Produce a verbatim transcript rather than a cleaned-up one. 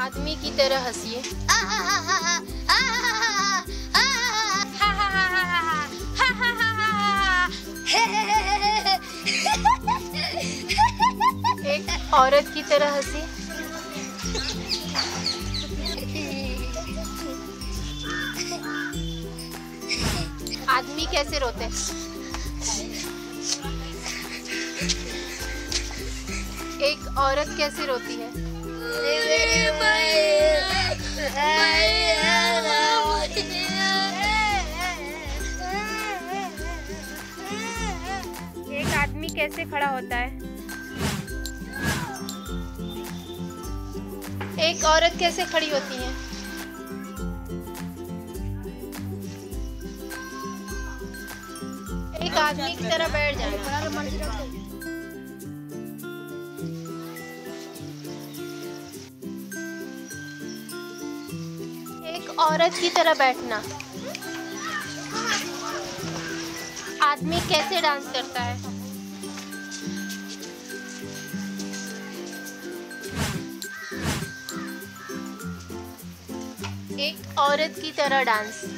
आदमी की तरह हंसिए। एक औरत की तरह हंसिए। आदमी कैसे रोते हैं? एक औरत कैसे रोती है? एक आदमी कैसे खड़ा होता है? एक औरत कैसे खड़ी होती है? एक आदमी की तरह बैठ जाना। एक औरत की तरह बैठना। आदमी कैसे डांस करता है? एक औरत की तरह डांस।